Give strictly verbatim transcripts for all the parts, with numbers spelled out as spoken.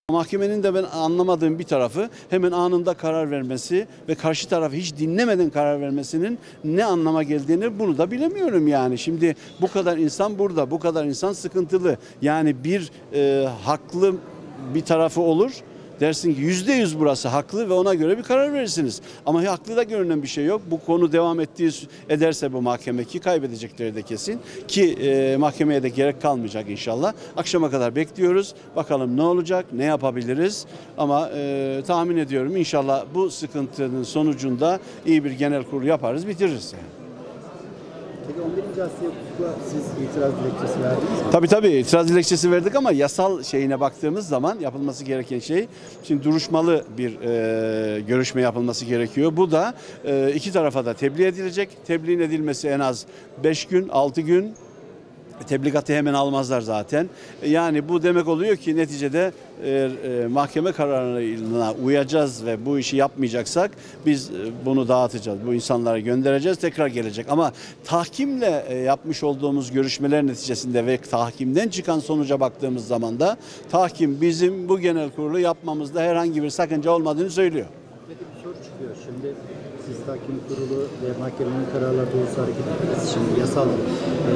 Mahkemenin de ben anlamadığım bir tarafı hemen anında karar vermesi ve karşı tarafı hiç dinlemeden karar vermesinin ne anlama geldiğini bunu da bilemiyorum yani. Şimdi bu kadar insan burada, bu kadar insan sıkıntılı. Yani bir e, haklı bir tarafı olur. Dersin ki yüzde yüz burası haklı ve ona göre bir karar verirsiniz. Ama haklı da görünen bir şey yok. Bu konu devam ettiği ederse bu mahkeme ki kaybedecekleri de kesin. Ki e, mahkemeye de gerek kalmayacak inşallah. Akşama kadar bekliyoruz. Bakalım ne olacak, ne yapabiliriz. Ama e, tahmin ediyorum inşallah bu sıkıntının sonucunda iyi bir genel kurul yaparız, bitiririz yani. Peki on birinci Asya Hukuk'a siz itiraz dilekçesi verdiniz mi? Tabii tabii itiraz dilekçesi verdik ama yasal şeyine baktığımız zaman yapılması gereken şey, şimdi duruşmalı bir e, görüşme yapılması gerekiyor. Bu da e, iki tarafa da tebliğ edilecek. Tebliğin edilmesi en az beş gün, altı gün. Tebligatı hemen almazlar zaten. Yani bu demek oluyor ki neticede e, e, mahkeme kararına uyacağız ve bu işi yapmayacaksak biz e, bunu dağıtacağız. Bu insanlara göndereceğiz, tekrar gelecek. Ama tahkimle e, yapmış olduğumuz görüşmeler neticesinde ve tahkimden çıkan sonuca baktığımız zaman da tahkim bizim bu genel kurulu yapmamızda herhangi bir sakınca olmadığını söylüyor. Peki bir soru çıkıyor. Şimdi siz tahkim kurulu ve mahkemenin kararları doğrusu hareket ettiniz. Şimdi yasal e,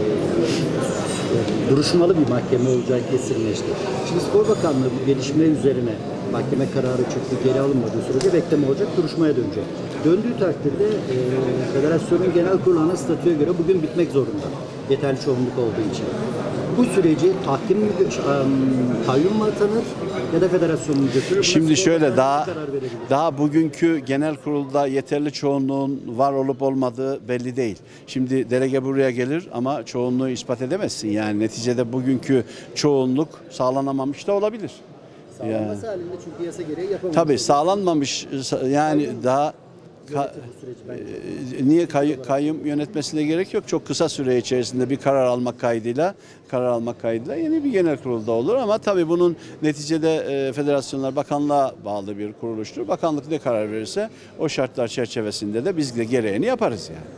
duruşmalı bir mahkeme olacağı kesinleşti. Şimdi Spor Bakanlığı bu gelişmeler üzerine mahkeme kararı çıktı, geri alınmadığı sürece bekleme olacak, duruşmaya dönecek. Döndüğü takdirde e, federasyonun genel kurulu ana statüye göre bugün bitmek zorunda. Yeterli çoğunluk olduğu için. Bu süreci tahkim mi, kayyum mu atanır ya da federasyonun mu götürür? Şimdi şöyle daha daha bugünkü genel kurulda yeterli çoğunluğun var olup olmadığı belli değil. Şimdi delege buraya gelir ama çoğunluğu ispat edemezsin. Yani neticede bugünkü çoğunluk sağlanamamış da olabilir. Sağlanması yani halinde çünkü yasa gereği yapamamış. Tabii sağlanmamış yani kayyum daha Ka e, niye kay kayyum yönetmesine gerek yok. Çok kısa süre içerisinde bir karar almak kaydıyla karar almak kaydıyla yeni bir genel kurulda olur ama tabii bunun neticede e, federasyonlar bakanlığa bağlı bir kuruluştur. Bakanlık ne karar verirse o şartlar çerçevesinde de biz de gereğini yaparız yani.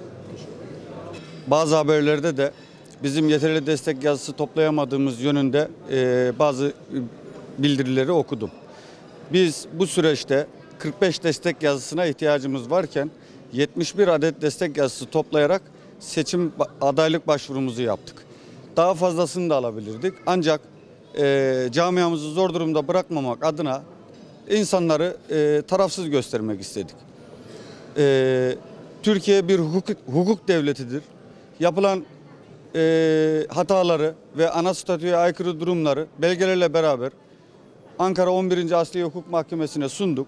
Bazı haberlerde de bizim yeterli destek yazısı toplayamadığımız yönünde e, bazı bildirileri okudum. Biz bu süreçte kırk beş destek yazısına ihtiyacımız varken yetmiş bir adet destek yazısı toplayarak seçim adaylık başvurumuzu yaptık. Daha fazlasını da alabilirdik. Ancak e, camiamızı zor durumda bırakmamak adına insanları e, tarafsız göstermek istedik. E, Türkiye bir hukuk, hukuk devletidir. Yapılan e, hataları ve ana statüye aykırı durumları belgelerle beraber Ankara on birinci Asliye Hukuk Mahkemesi'ne sunduk.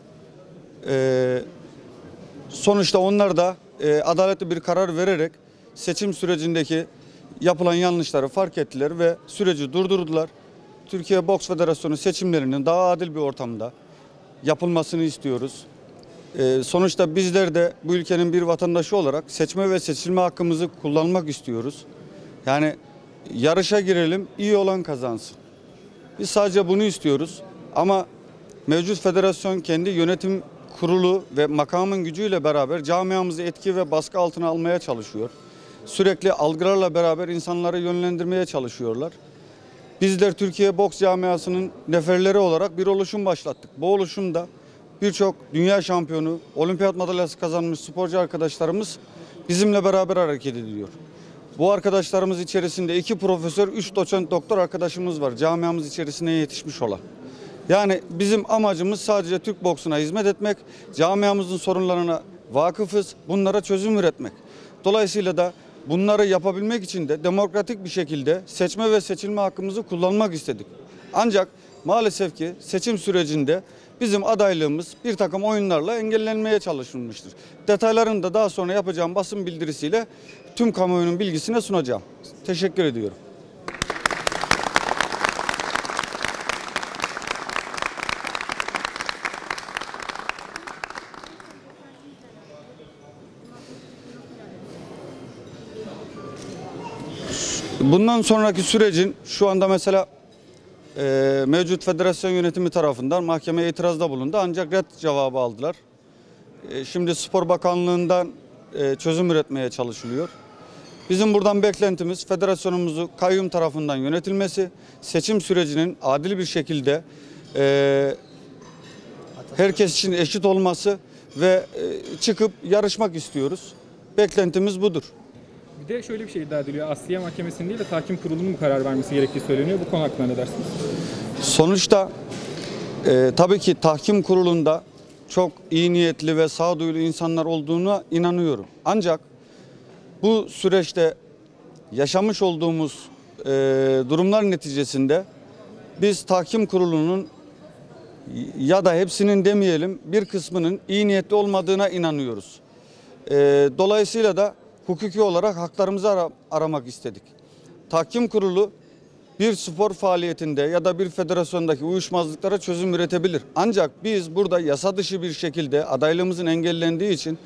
Ee, sonuçta onlar da e, adaletli bir karar vererek seçim sürecindeki yapılan yanlışları fark ettiler ve süreci durdurdular. Türkiye Boks Federasyonu seçimlerinin daha adil bir ortamda yapılmasını istiyoruz. Ee, sonuçta bizler de bu ülkenin bir vatandaşı olarak seçme ve seçilme hakkımızı kullanmak istiyoruz. Yani yarışa girelim, iyi olan kazansın. Biz sadece bunu istiyoruz ama mevcut federasyon kendi yönetim kurulu ve makamın gücüyle beraber camiamızı etki ve baskı altına almaya çalışıyor. Sürekli algılarla beraber insanları yönlendirmeye çalışıyorlar. Bizler Türkiye boks camiasının neferleri olarak bir oluşum başlattık. Bu oluşumda birçok dünya şampiyonu, olimpiyat madalyası kazanmış sporcu arkadaşlarımız bizimle beraber hareket ediyor. Bu arkadaşlarımız içerisinde iki profesör, üç doçent doktor arkadaşımız var camiamız içerisine yetişmiş olan. Yani bizim amacımız sadece Türk boksuna hizmet etmek, camiamızın sorunlarına vakıfız, bunlara çözüm üretmek. Dolayısıyla da bunları yapabilmek için de demokratik bir şekilde seçme ve seçilme hakkımızı kullanmak istedik. Ancak maalesef ki seçim sürecinde bizim adaylığımız bir takım oyunlarla engellenmeye çalışılmıştır. Detaylarını da daha sonra yapacağım basın bildirisiyle tüm kamuoyunun bilgisine sunacağım. Teşekkür ediyorum. Bundan sonraki sürecin şu anda mesela e, mevcut federasyon yönetimi tarafından mahkemeye itirazda bulundu ancak red cevabı aldılar. E, şimdi Spor Bakanlığı'ndan e, çözüm üretmeye çalışılıyor. Bizim buradan beklentimiz federasyonumuzu kayyum tarafından yönetilmesi, seçim sürecinin adil bir şekilde e, herkes için eşit olması ve e, çıkıp yarışmak istiyoruz. Beklentimiz budur. Bir de şöyle bir şey iddia ediliyor. Asliye Mahkemesi'nin değil de Tahkim Kurulu'nun mu karar vermesi gerektiği söyleniyor. Bu konu hakkında ne dersiniz? Sonuçta e, tabii ki tahkim kurulunda çok iyi niyetli ve sağduyulu insanlar olduğuna inanıyorum. Ancak bu süreçte yaşamış olduğumuz e, durumlar neticesinde biz tahkim kurulunun ya da hepsinin demeyelim bir kısmının iyi niyetli olmadığına inanıyoruz. E, dolayısıyla da hukuki olarak haklarımızı ara, aramak istedik. Tahkim kurulu bir spor faaliyetinde ya da bir federasyondaki uyuşmazlıklara çözüm üretebilir. Ancak biz burada yasa dışı bir şekilde adaylığımızın engellendiği için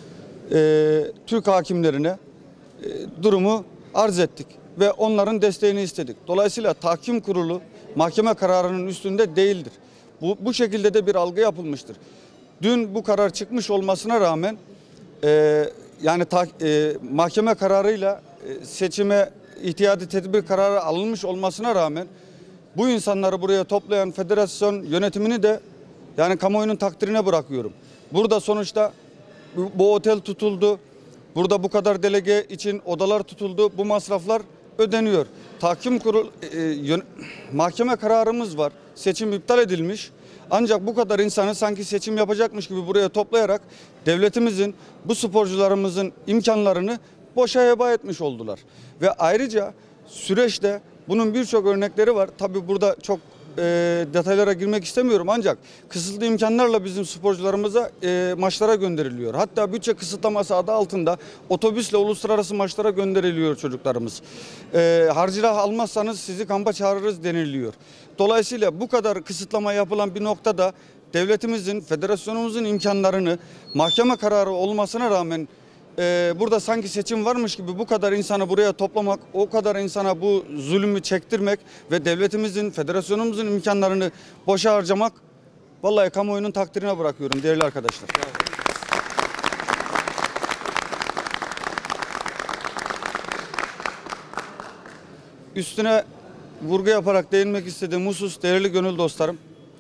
e, Türk hakimlerine e, durumu arz ettik ve onların desteğini istedik. Dolayısıyla tahkim kurulu mahkeme kararının üstünde değildir. Bu, bu şekilde de bir algı yapılmıştır. Dün bu karar çıkmış olmasına rağmen e, yani ta, e, mahkeme kararıyla e, seçime ihtiyati tedbir kararı alınmış olmasına rağmen bu insanları buraya toplayan federasyon yönetimini de yani kamuoyunun takdirine bırakıyorum. Burada sonuçta bu, bu otel tutuldu. Burada bu kadar delege için odalar tutuldu. Bu masraflar ödeniyor. Tahkim kurul e, yön, mahkeme kararımız var. Seçim iptal edilmiş. Ancak bu kadar insanı sanki seçim yapacakmış gibi buraya toplayarak devletimizin, bu sporcularımızın imkanlarını boşa heba etmiş oldular. Ve ayrıca süreçte bunun birçok örnekleri var. Tabii burada çok e, detaylara girmek istemiyorum ancak kısıtlı imkanlarla bizim sporcularımıza e, maçlara gönderiliyor. Hatta bütçe kısıtlaması adı altında otobüsle uluslararası maçlara gönderiliyor çocuklarımız. E, harcırah almazsanız sizi kampa çağırırız deniliyor. Dolayısıyla bu kadar kısıtlama yapılan bir noktada devletimizin, federasyonumuzun imkanlarını mahkeme kararı olmasına rağmen Ee, burada sanki seçim varmış gibi bu kadar insanı buraya toplamak, o kadar insana bu zulmü çektirmek ve devletimizin, federasyonumuzun imkanlarını boşa harcamak vallahi kamuoyunun takdirine bırakıyorum değerli arkadaşlar. Üstüne vurgu yaparak değinmek istediğim husus değerli gönül dostlarım.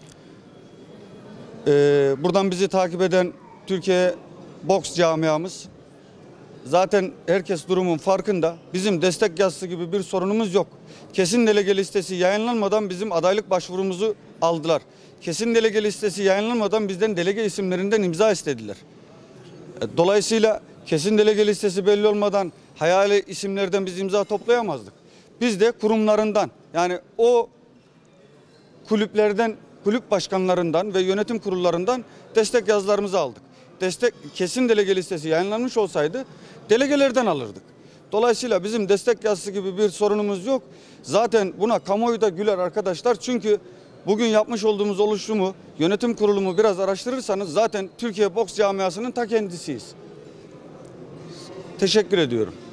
Ee, buradan bizi takip eden Türkiye boks camiamız. Zaten herkes durumun farkında. Bizim destek yazısı gibi bir sorunumuz yok. Kesin delege listesi yayınlanmadan bizim adaylık başvurumuzu aldılar. Kesin delege listesi yayınlanmadan bizden delege isimlerinden imza istediler. Dolayısıyla kesin delege listesi belli olmadan hayali isimlerden biz imza toplayamazdık. Biz de kurumlarından yani o kulüplerden, kulüp başkanlarından ve yönetim kurullarından destek yazılarımızı aldık. Destek kesin delege listesi yayınlanmış olsaydı delegelerden alırdık. Dolayısıyla bizim destek yazısı gibi bir sorunumuz yok. Zaten buna kamuoyu da güler arkadaşlar. Çünkü bugün yapmış olduğumuz oluşumu, yönetim kurulumu biraz araştırırsanız zaten Türkiye boks camiasının ta kendisiyiz. Teşekkür ediyorum.